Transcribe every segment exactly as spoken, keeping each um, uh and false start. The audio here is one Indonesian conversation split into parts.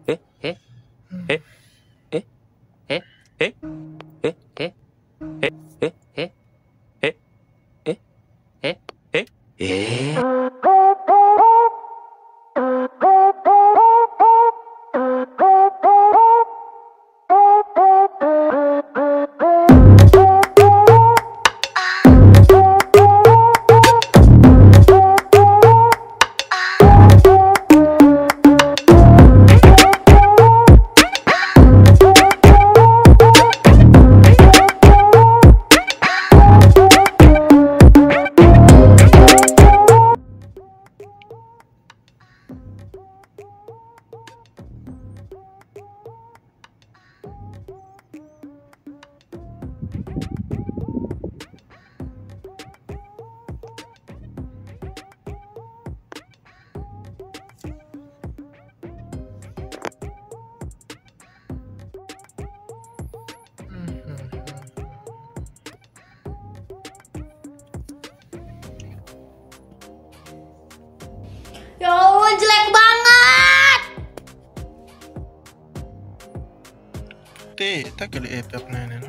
eh, eh, eh, eh, eh, eh, eh, eh, eh, eh, eh, eh, eh, eh, eh, eh. Ya Allah, jelek banget. Teh, tak kali epep nenek.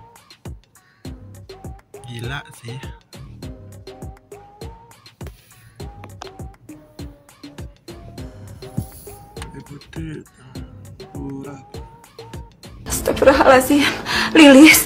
Gila sih. Ibu teh, burak. Astagfirullahaladzim, Lilis.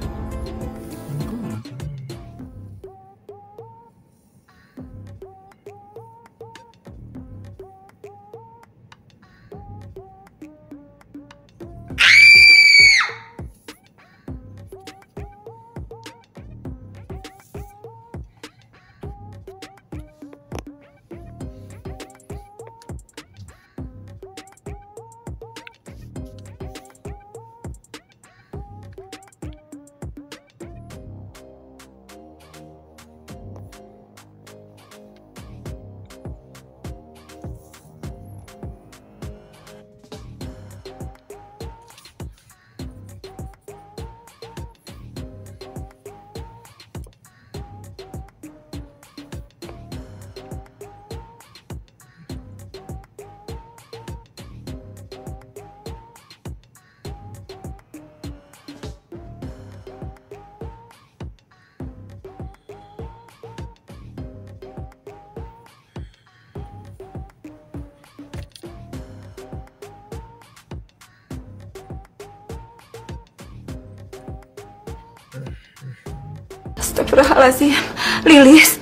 Astagfirullahaladzim, Lilis.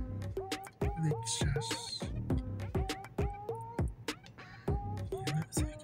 Lexus. Gila sih.